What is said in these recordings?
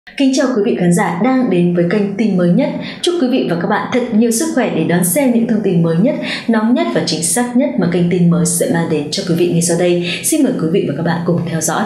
Kính chào quý vị khán giả đang đến với kênh tin mới nhất. Chúc quý vị và các bạn thật nhiều sức khỏe để đón xem những thông tin mới nhất, nóng nhất và chính xác nhất mà kênh tin mới sẽ mang đến cho quý vị ngay sau đây. Xin mời quý vị và các bạn cùng theo dõi.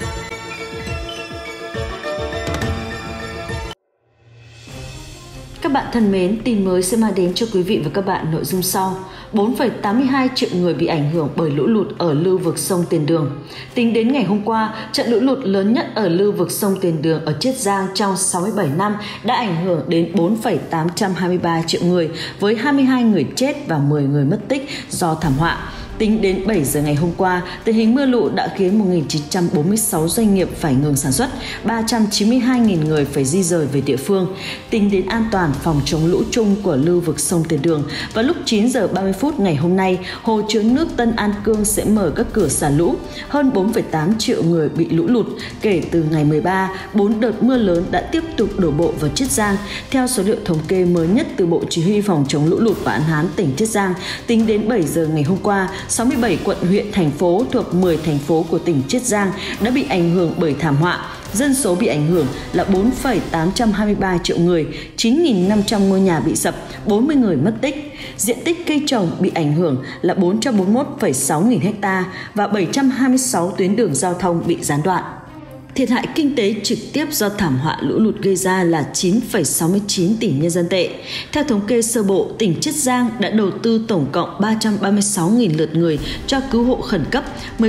Các bạn thân mến, tin mới sẽ mang đến cho quý vị và các bạn nội dung sau. 4,82 triệu người bị ảnh hưởng bởi lũ lụt ở lưu vực sông Tiền Đường. Tính đến ngày hôm qua, trận lũ lụt lớn nhất ở lưu vực sông Tiền Đường ở Chiết Giang trong 67 năm đã ảnh hưởng đến 4,823 triệu người với 22 người chết và 10 người mất tích do thảm họa. Tính đến 7 giờ ngày hôm qua, tình hình mưa lũ đã khiến 1.946 doanh nghiệp phải ngừng sản xuất, 392.000 người phải di rời về địa phương. Tính đến an toàn phòng chống lũ chung của lưu vực sông Tiền Đường, vào lúc 9 giờ 30 phút ngày hôm nay, hồ chứa nước Tân An Cương sẽ mở các cửa xả lũ. Hơn 4,8 triệu người bị lũ lụt. Kể từ ngày 13, 4 đợt mưa lớn đã tiếp tục đổ bộ vào Chiết Giang. Theo số liệu thống kê mới nhất từ Bộ Chỉ huy Phòng chống lũ lụt và hạn hán tỉnh Chiết Giang, tính đến 7 giờ ngày hôm qua, 67 quận huyện thành phố thuộc 10 thành phố của tỉnh Chiết Giang đã bị ảnh hưởng bởi thảm họa. Dân số bị ảnh hưởng là 4,823 triệu người, 9.500 ngôi nhà bị sập, 40 người mất tích. Diện tích cây trồng bị ảnh hưởng là 441,6 nghìn ha và 726 tuyến đường giao thông bị gián đoạn. Thiệt hại kinh tế trực tiếp do thảm họa lũ lụt gây ra là 9,69 tỷ nhân dân tệ. Theo thống kê sơ bộ, tỉnh Chiết Giang đã đầu tư tổng cộng 336.000 lượt người cho cứu hộ khẩn cấp,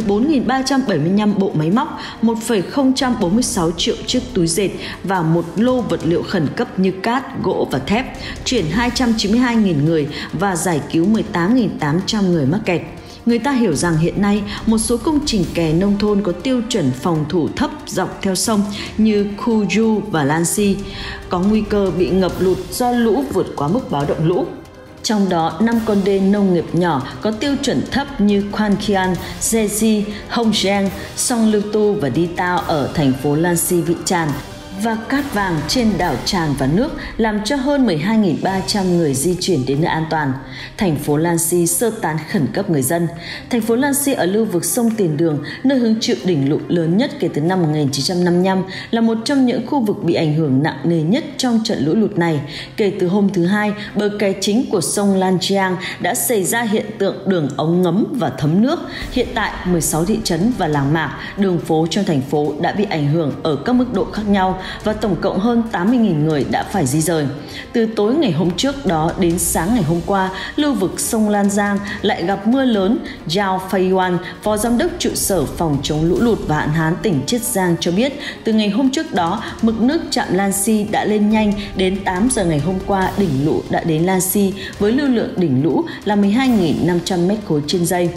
14.375 bộ máy móc, 1,046 triệu chiếc túi dệt và một lô vật liệu khẩn cấp như cát, gỗ và thép, chuyển 292.000 người và giải cứu 18.800 người mắc kẹt. Người ta hiểu rằng hiện nay một số công trình kè nông thôn có tiêu chuẩn phòng thủ thấp dọc theo sông như Khu Du và Lan Si có nguy cơ bị ngập lụt do lũ vượt quá mức báo động lũ. Trong đó, 5 con đê nông nghiệp nhỏ có tiêu chuẩn thấp như Quan Kian, Jeji, Hong Giang, Song Lưu Tu và Đi Tao ở thành phố Lan Si bị tràn và cát vàng trên đảo tràn vào nước làm cho hơn 12.300 người di chuyển đến nơi an toàn. Thành phố Lan Si sơ tán khẩn cấp người dân. Thành phố Lan Si ở lưu vực sông Tiền Đường, nơi hứng chịu đỉnh lũ lớn nhất kể từ năm 1955, là một trong những khu vực bị ảnh hưởng nặng nề nhất trong trận lũ lụt này. Kể từ hôm thứ Hai, bờ kè chính của sông Lan Giang đã xảy ra hiện tượng đường ống ngấm và thấm nước. Hiện tại, 16 thị trấn và làng mạc, đường phố trong thành phố đã bị ảnh hưởng ở các mức độ khác nhau và tổng cộng hơn 80.000 người đã phải di rời. Từ tối ngày hôm trước đó đến sáng ngày hôm qua, lưu vực sông Lan Giang lại gặp mưa lớn. Zhao Feiyuan, Phó Giám đốc trụ sở phòng chống lũ lụt và hạn hán tỉnh Chiết Giang cho biết, từ ngày hôm trước đó, mực nước trạm Lan Si đã lên nhanh. Đến 8 giờ ngày hôm qua, đỉnh lũ đã đến Lan Si với lưu lượng đỉnh lũ là 12.500 m3 trên giây.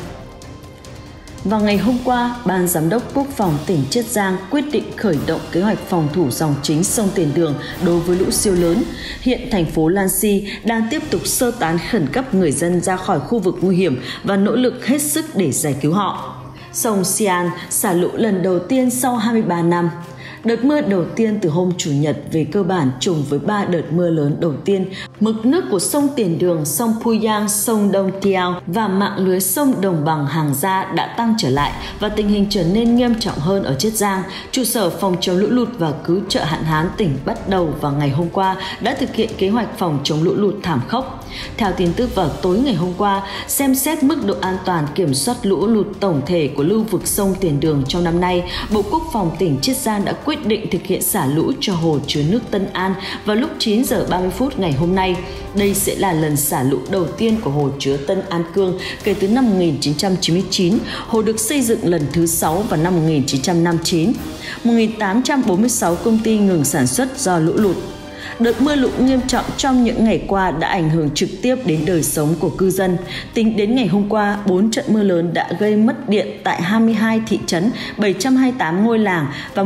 Vào ngày hôm qua, Ban Giám đốc Quốc phòng tỉnh Chiết Giang quyết định khởi động kế hoạch phòng thủ dòng chính sông Tiền Đường đối với lũ siêu lớn. Hiện thành phố Lan Si đang tiếp tục sơ tán khẩn cấp người dân ra khỏi khu vực nguy hiểm và nỗ lực hết sức để giải cứu họ. Sông Sian xả lũ lần đầu tiên sau 23 năm. Đợt mưa đầu tiên từ hôm Chủ nhật về cơ bản trùng với 3 đợt mưa lớn đầu tiên. Mực nước của sông Tiền Đường, sông Puyang, sông Đông Tiao và mạng lưới sông Đồng bằng Hàng Gia đã tăng trở lại và tình hình trở nên nghiêm trọng hơn ở Chiết Giang. Trụ sở phòng chống lũ lụt và cứu trợ hạn hán tỉnh bắt đầu vào ngày hôm qua đã thực hiện kế hoạch phòng chống lũ lụt thảm khốc. Theo tin tức vào tối ngày hôm qua, xem xét mức độ an toàn kiểm soát lũ lụt tổng thể của lưu vực sông Tiền Đường trong năm nay, Bộ Quốc phòng tỉnh Chiết Giang đã quyết định thực hiện xả lũ cho hồ chứa nước Tân An vào lúc 9 giờ 30 phút ngày hôm nay. Đây sẽ là lần xả lũ đầu tiên của hồ chứa Tân An Cương kể từ năm 1999. Hồ được xây dựng lần thứ 6 vào năm 1959. 1.846 công ty ngừng sản xuất do lũ lụt. Đợt mưa lũ nghiêm trọng trong những ngày qua đã ảnh hưởng trực tiếp đến đời sống của cư dân. Tính đến ngày hôm qua, 4 trận mưa lớn đã gây mất điện tại 22 thị trấn, 728 ngôi làng và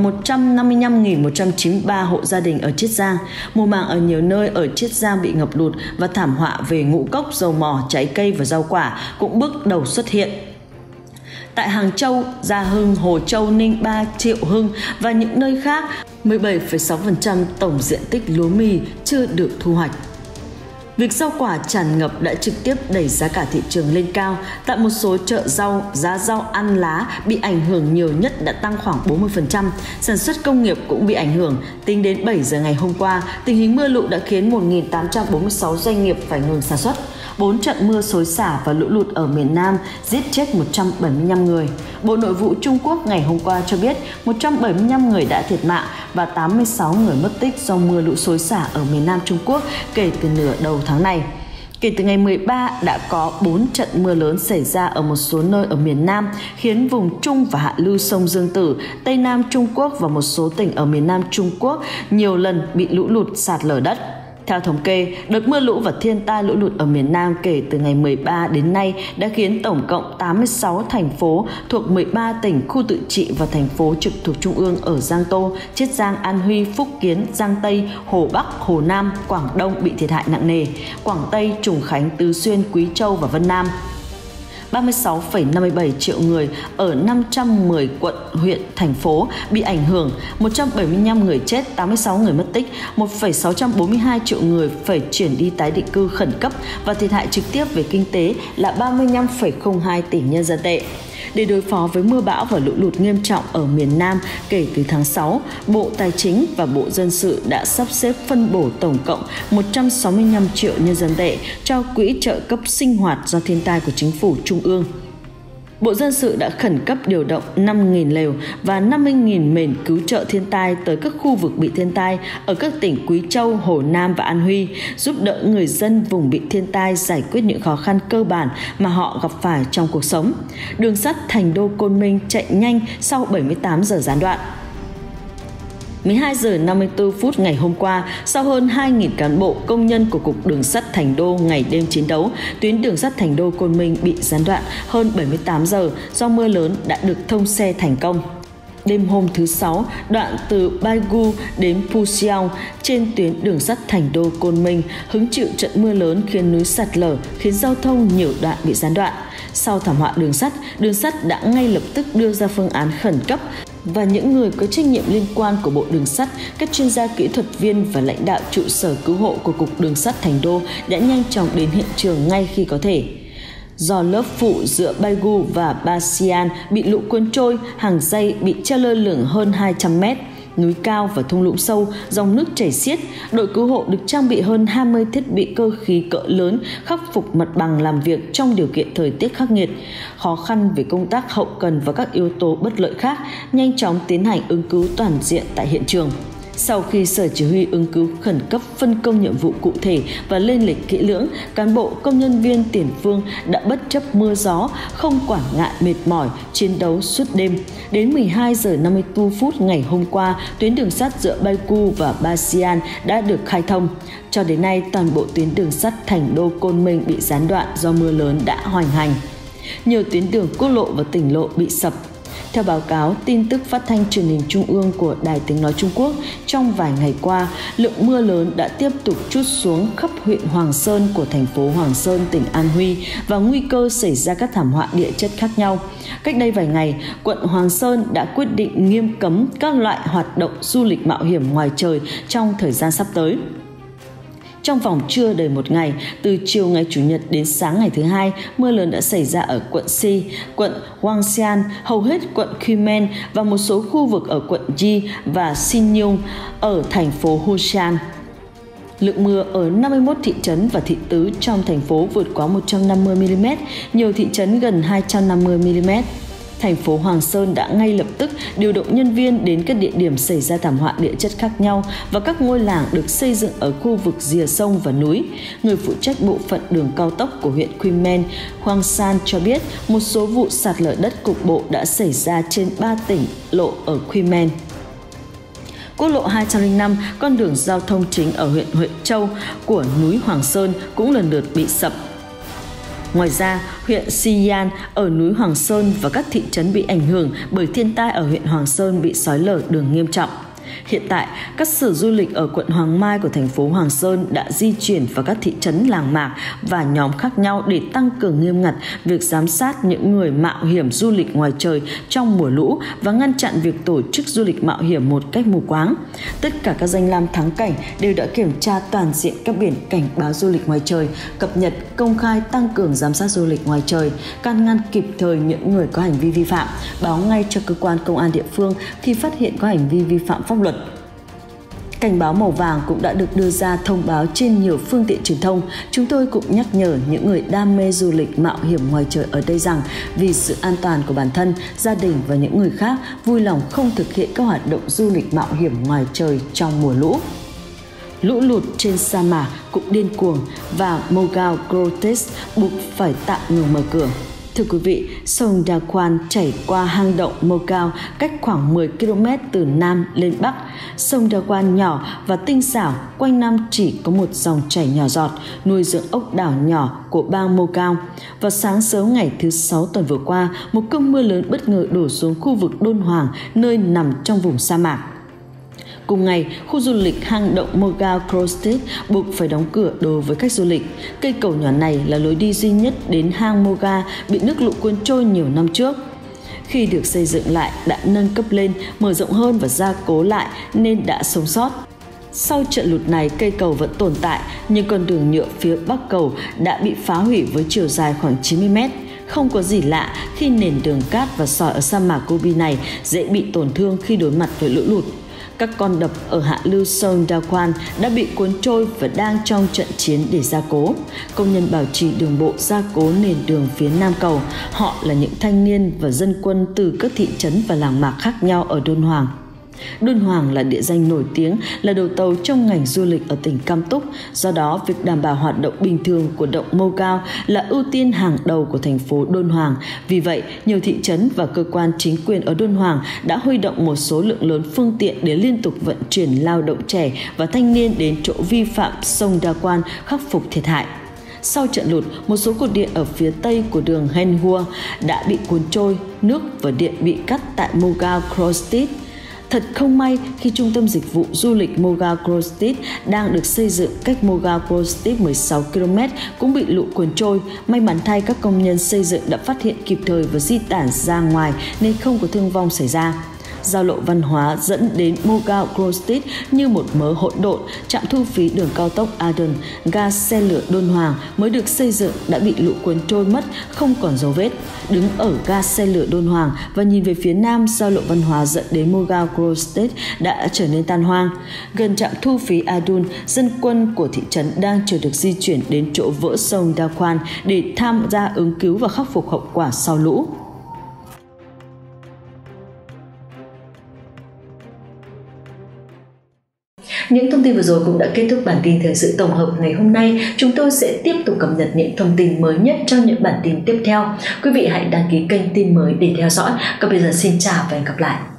155.193 hộ gia đình ở Chiết Giang. Mùa màng ở nhiều nơi ở Chiết Giang bị ngập lụt và thảm họa về ngũ cốc, dầu mỏ, trái cây và rau quả cũng bước đầu xuất hiện. Tại Hàng Châu, Gia Hưng, Hồ Châu, Ninh Ba, Triệu Hưng và những nơi khác, 17,6% tổng diện tích lúa mì chưa được thu hoạch. Việc rau quả tràn ngập đã trực tiếp đẩy giá cả thị trường lên cao. Tại một số chợ rau, giá rau ăn lá bị ảnh hưởng nhiều nhất đã tăng khoảng 40%. Sản xuất công nghiệp cũng bị ảnh hưởng. Tính đến 7 giờ ngày hôm qua, tình hình mưa lũ đã khiến 1.846 doanh nghiệp phải ngừng sản xuất. 4 trận mưa xối xả và lũ lụt ở miền Nam giết chết 175 người. Bộ Nội vụ Trung Quốc ngày hôm qua cho biết 175 người đã thiệt mạng và 86 người mất tích do mưa lũ xối xả ở miền Nam Trung Quốc kể từ nửa đầu tháng này. Kể từ ngày 13 đã có 4 trận mưa lớn xảy ra ở một số nơi ở miền Nam, khiến vùng Trung và hạ lưu sông Dương Tử, Tây Nam Trung Quốc và một số tỉnh ở miền Nam Trung Quốc nhiều lần bị lũ lụt sạt lở đất. Theo thống kê, đợt mưa lũ và thiên tai lũ lụt ở miền Nam kể từ ngày 13 đến nay đã khiến tổng cộng 86 thành phố thuộc 13 tỉnh, khu tự trị và thành phố trực thuộc Trung ương ở Giang Tô, Chiết Giang, An Huy, Phúc Kiến, Giang Tây, Hồ Bắc, Hồ Nam, Quảng Đông bị thiệt hại nặng nề, Quảng Tây, Trùng Khánh, Tứ Xuyên, Quý Châu và Vân Nam. 36,57 triệu người ở 510 quận, huyện, thành phố bị ảnh hưởng, 175 người chết, 86 người mất tích, 1,642 triệu người phải chuyển đi tái định cư khẩn cấp và thiệt hại trực tiếp về kinh tế là 35,02 tỷ nhân dân tệ. Để đối phó với mưa bão và lũ lụt nghiêm trọng ở miền Nam kể từ tháng 6, Bộ Tài chính và Bộ Dân sự đã sắp xếp phân bổ tổng cộng 165 triệu nhân dân tệ cho quỹ trợ cấp sinh hoạt do thiên tai của Chính phủ Trung ương. Bộ Dân sự đã khẩn cấp điều động 5.000 lều và 50.000 mền cứu trợ thiên tai tới các khu vực bị thiên tai ở các tỉnh Quý Châu, Hồ Nam và An Huy, giúp đỡ người dân vùng bị thiên tai giải quyết những khó khăn cơ bản mà họ gặp phải trong cuộc sống. Đường sắt Thành Đô - Côn Minh chạy nhanh sau 78 giờ gián đoạn. 12 giờ 54 phút ngày hôm qua, sau hơn 2.000 cán bộ công nhân của Cục Đường sắt Thành Đô ngày đêm chiến đấu, tuyến đường sắt Thành Đô - Côn Minh bị gián đoạn hơn 78 giờ do mưa lớn đã được thông xe thành công. Đêm hôm thứ Sáu, đoạn từ Baigu đến Puxiao trên tuyến đường sắt Thành Đô - Côn Minh hứng chịu trận mưa lớn khiến núi sạt lở, khiến giao thông nhiều đoạn bị gián đoạn. Sau thảm họa đường sắt đã ngay lập tức đưa ra phương án khẩn cấp và những người có trách nhiệm liên quan của Bộ Đường sắt, các chuyên gia kỹ thuật viên và lãnh đạo trụ sở cứu hộ của Cục Đường sắt Thành Đô đã nhanh chóng đến hiện trường ngay khi có thể. Do lớp phụ giữa Baigu và Basian bị lũ cuốn trôi, hàng dây bị treo lơ lửng hơn 200 mét. Núi cao và thung lũng sâu, dòng nước chảy xiết, đội cứu hộ được trang bị hơn 20 thiết bị cơ khí cỡ lớn khắc phục mặt bằng làm việc trong điều kiện thời tiết khắc nghiệt. Khó khăn về công tác hậu cần và các yếu tố bất lợi khác nhanh chóng tiến hành ứng cứu toàn diện tại hiện trường. Sau khi Sở Chỉ huy ứng cứu khẩn cấp phân công nhiệm vụ cụ thể và lên lịch kỹ lưỡng, cán bộ công nhân viên tiền phương đã bất chấp mưa gió, không quản ngại mệt mỏi, chiến đấu suốt đêm. Đến 12 giờ 54 phút ngày hôm qua, tuyến đường sắt giữa Baigu và Basian đã được khai thông. Cho đến nay, toàn bộ tuyến đường sắt Thành Đô - Côn Minh bị gián đoạn do mưa lớn đã hoành hành. Nhiều tuyến đường quốc lộ và tỉnh lộ bị sập. Theo báo cáo tin tức phát thanh truyền hình trung ương của Đài Tiếng nói Trung Quốc, trong vài ngày qua, lượng mưa lớn đã tiếp tục trút xuống khắp huyện Hoàng Sơn của thành phố Hoàng Sơn, tỉnh An Huy và nguy cơ xảy ra các thảm họa địa chất khác nhau. Cách đây vài ngày, quận Hoàng Sơn đã quyết định nghiêm cấm các loại hoạt động du lịch mạo hiểm ngoài trời trong thời gian sắp tới. Trong vòng chưa đầy một ngày, từ chiều ngày Chủ nhật đến sáng ngày thứ Hai, mưa lớn đã xảy ra ở quận Si, quận Huangxian, hầu hết quận Qimen và một số khu vực ở quận Yi và Xinyong ở thành phố Hushan. Lượng mưa ở 51 thị trấn và thị tứ trong thành phố vượt quá 150 mm, nhiều thị trấn gần 250 mm. Thành phố Hoàng Sơn đã ngay lập tức điều động nhân viên đến các địa điểm xảy ra thảm họa địa chất khác nhau và các ngôi làng được xây dựng ở khu vực rìa sông và núi. Người phụ trách bộ phận đường cao tốc của huyện Qimen, Hoàng San cho biết một số vụ sạt lở đất cục bộ đã xảy ra trên 3 tỉnh lộ ở Qimen. Quốc lộ 205, con đường giao thông chính ở huyện Huệ Châu của núi Hoàng Sơn cũng lần lượt bị sập. Ngoài ra, huyện Xi'an ở núi Hoàng Sơn và các thị trấn bị ảnh hưởng bởi thiên tai ở huyện Hoàng Sơn bị xói lở đường nghiêm trọng. Hiện tại, các sở du lịch ở quận Hoàng Mai của thành phố Hoàng Sơn đã di chuyển vào các thị trấn làng mạc và nhóm khác nhau để tăng cường nghiêm ngặt việc giám sát những người mạo hiểm du lịch ngoài trời trong mùa lũ và ngăn chặn việc tổ chức du lịch mạo hiểm một cách mù quáng. Tất cả các danh lam thắng cảnh đều đã kiểm tra toàn diện các biển cảnh báo du lịch ngoài trời, cập nhật, công khai, tăng cường giám sát du lịch ngoài trời, can ngăn kịp thời những người có hành vi vi phạm, báo ngay cho cơ quan công an địa phương khi phát hiện có hành vi vi phạm pháp luật. Cảnh báo màu vàng cũng đã được đưa ra thông báo trên nhiều phương tiện truyền thông. Chúng tôi cũng nhắc nhở những người đam mê du lịch mạo hiểm ngoài trời ở đây rằng vì sự an toàn của bản thân, gia đình và những người khác, vui lòng không thực hiện các hoạt động du lịch mạo hiểm ngoài trời trong mùa lũ. Lũ lụt trên sa mạc cũng điên cuồng và Mogao Grotesque buộc phải tạm ngừng mở cửa. Thưa quý vị, sông Daquan chảy qua hang động Mogao cách khoảng 10 km từ Nam lên Bắc. Sông Daquan nhỏ và tinh xảo, quanh năm chỉ có một dòng chảy nhỏ giọt, nuôi dưỡng ốc đảo nhỏ của bang Mogao. Vào sáng sớm ngày thứ 6 tuần vừa qua, một cơn mưa lớn bất ngờ đổ xuống khu vực Đôn Hoàng, nơi nằm trong vùng sa mạc. Cùng ngày, khu du lịch hang động Mogao Grotesque buộc phải đóng cửa đối với khách du lịch. Cây cầu nhỏ này là lối đi duy nhất đến hang Moga bị nước lũ cuốn trôi nhiều năm trước. Khi được xây dựng lại, đã nâng cấp lên, mở rộng hơn và gia cố lại nên đã sống sót. Sau trận lụt này, cây cầu vẫn tồn tại, nhưng con đường nhựa phía bắc cầu đã bị phá hủy với chiều dài khoảng 90 mét. Không có gì lạ khi nền đường cát và sỏi ở sa mạc Gobi này dễ bị tổn thương khi đối mặt với lũ lụt. Các con đập ở hạ lưu sông Daquan đã bị cuốn trôi và đang trong trận chiến để gia cố. Công nhân bảo trì đường bộ gia cố nền đường phía nam cầu. Họ là những thanh niên và dân quân từ các thị trấn và làng mạc khác nhau ở Đôn Hoàng. Đôn Hoàng là địa danh nổi tiếng, là đầu tàu trong ngành du lịch ở tỉnh Cam Túc. Do đó, việc đảm bảo hoạt động bình thường của động Mogao là ưu tiên hàng đầu của thành phố Đôn Hoàng. Vì vậy, nhiều thị trấn và cơ quan chính quyền ở Đôn Hoàng đã huy động một số lượng lớn phương tiện để liên tục vận chuyển lao động trẻ và thanh niên đến chỗ vi phạm sông Daquan khắc phục thiệt hại. Sau trận lụt, một số cột điện ở phía tây của đường Henhua đã bị cuốn trôi, nước và điện bị cắt tại Mogao Grotesque. Thật không may khi trung tâm dịch vụ du lịch Mogao Grotesque đang được xây dựng cách Mogao Grotesque 16 km cũng bị lũ cuốn trôi. May mắn thay, các công nhân xây dựng đã phát hiện kịp thời và di tản ra ngoài nên không có thương vong xảy ra. Giao lộ văn hóa dẫn đến Mogao Grotesque như một mớ hỗn độn. Trạm thu phí đường cao tốc Adon, ga xe lửa Đôn Hoàng mới được xây dựng đã bị lũ cuốn trôi mất, không còn dấu vết. Đứng ở ga xe lửa Đôn Hoàng và nhìn về phía nam, giao lộ văn hóa dẫn đến Mogao Grotesque đã trở nên tan hoang. Gần trạm thu phí Adon, dân quân của thị trấn đang chờ được di chuyển đến chỗ vỡ sông Daquan để tham gia ứng cứu và khắc phục hậu quả sau lũ. Những thông tin vừa rồi cũng đã kết thúc bản tin thời sự tổng hợp ngày hôm nay. Chúng tôi sẽ tiếp tục cập nhật những thông tin mới nhất trong những bản tin tiếp theo. Quý vị hãy đăng ký kênh tin mới để theo dõi. Còn bây giờ xin chào và hẹn gặp lại.